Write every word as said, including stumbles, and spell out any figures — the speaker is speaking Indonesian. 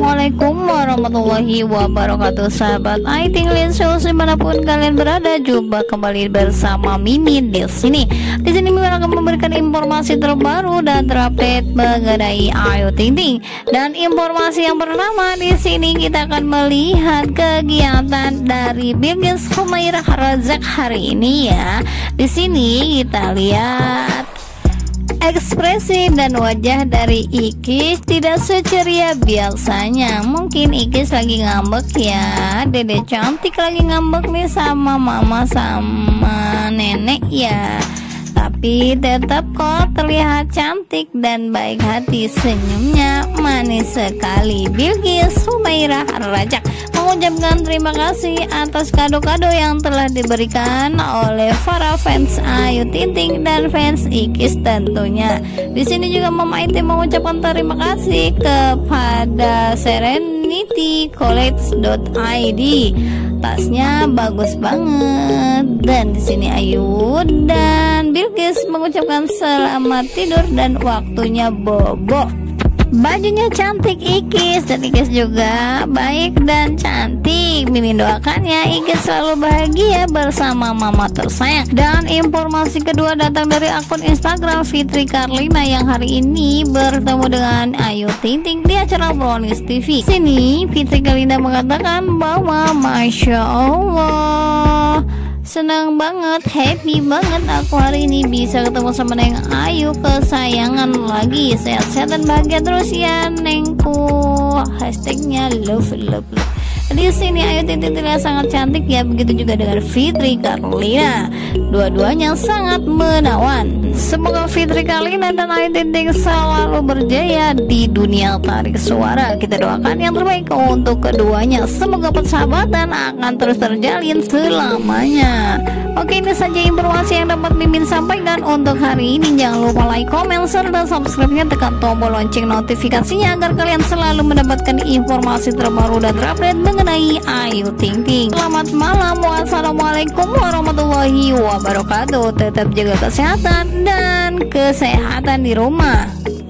Assalamualaikum warahmatullahi wabarakatuh. Sahabat Ayu Ting Ting Show dimanapun kalian berada, jumpa kembali bersama Mimin di sini. Di sini Mimin akan memberikan informasi terbaru dan terupdate mengenai Ayu Ting Ting. Dan informasi yang pertama di sini kita akan melihat kegiatan dari Bilqis Humairah Razak hari ini ya. Di sini kita lihat ekspresi dan wajah dari Ikis tidak seceria biasanya. Mungkin Ikis lagi ngambek ya. Dede cantik lagi ngambek nih sama mama sama nenek ya. Tapi tetap kok terlihat cantik dan baik hati, senyumnya manis sekali. Bilqis Humairah Razak mengucapkan terima kasih atas kado-kado yang telah diberikan oleh para fans Ayu Ting Ting dan fans Ikis tentunya. Di sini juga Mama Iti mengucapkan terima kasih kepada serenity college dot i d. Tasnya bagus banget. Dan di sini Ayu dan Bilqis mengucapkan selamat tidur dan waktunya bobo. Bajunya cantik Ikis, dan Ikis juga baik dan cantik. Mimin doakan ya Ikis selalu bahagia bersama mama tersayang. Dan informasi kedua datang dari akun Instagram Fitri Karlina yang hari ini bertemu dengan Ayu Ting Ting di acara Brownies T V. Sini Fitri Karlina mengatakan bahwa Masya Allah, senang banget, happy banget aku hari ini bisa ketemu sama Neng Ayu kesayangan lagi. Sehat-sehat dan bahagia terus ya Nengku. Hashtagnya love love love. Di sini Ayu Ting Ting terlihat sangat cantik ya, begitu juga dengan Fitri Karlina. Dua-duanya sangat menawan. Semoga Fitri Karlina dan Ayu Ting Ting selalu berjaya di dunia tarik suara. Kita doakan yang terbaik untuk keduanya. Semoga persahabatan akan terus terjalin selamanya. Oke, ini saja informasi yang dapat Mimin sampaikan untuk hari ini. Jangan lupa like, komen, serta subscribe-nya, tekan tombol lonceng notifikasinya agar kalian selalu mendapatkan informasi terbaru dan terupdate mengenai Ayu Ting Ting. Selamat malam, wassalamualaikum warahmatullahi wabarakatuh. Tetap jaga kesehatan dan kesehatan di rumah.